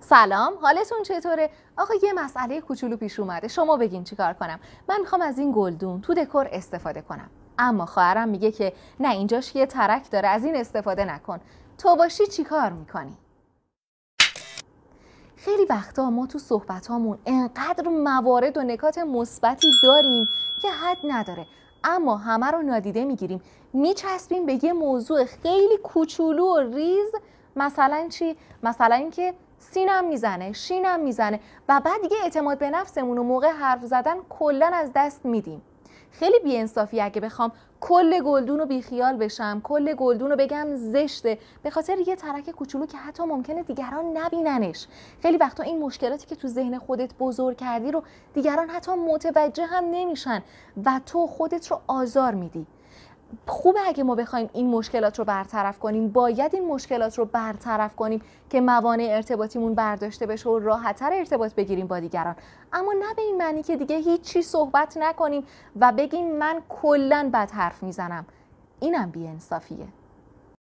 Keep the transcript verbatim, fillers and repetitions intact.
سلام، حالتون چطوره؟ آقا یه مسئله کوچولو پیش اومده، شما بگین چیکار کنم؟ من میخوام از این گلدون تو دکور استفاده کنم، اما خواهرم میگه که نه اینجاش یه ترک داره، از این استفاده نکن. تو باشی چیکار میکنی؟ خیلی وقتا ما تو صحبتامون انقدر موارد و نکات مثبتی داریم که حد نداره، اما همه رو نادیده میگیریم، میچسبیم به یه موضوع خیلی کوچولو و ریز. مثلا چی؟ مثلا اینکه سینم میزنه، شینم میزنه و بعد دیگه اعتماد به نفسمون و موقع حرف زدن کلا از دست میدیم. خیلی بی‌انصافی اگه بخوام کل گلدون رو بیخیال بشم، کل گلدون رو بگم زشته به خاطر یه ترک کوچولو که حتی ممکنه دیگران نبیننش. خیلی وقتا این مشکلاتی که تو ذهن خودت بزرگ کردی رو دیگران حتی متوجه هم نمیشن و تو خودت رو آزار میدی. خوبه اگه ما بخوایم این مشکلات رو برطرف کنیم، باید این مشکلات رو برطرف کنیم که موانع ارتباطیمون برداشته بشه و راحت‌تر ارتباط بگیریم با دیگران، اما نه به این معنی که دیگه هیچی صحبت نکنیم و بگیم من کلاً بد حرف میزنم. اینم بی‌انصافیه.